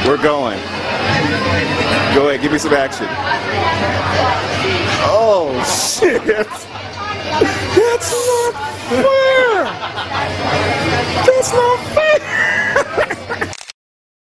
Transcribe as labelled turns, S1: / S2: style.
S1: We're going. Go ahead, give me some action. Oh, shit. That's not fair. That's not fair.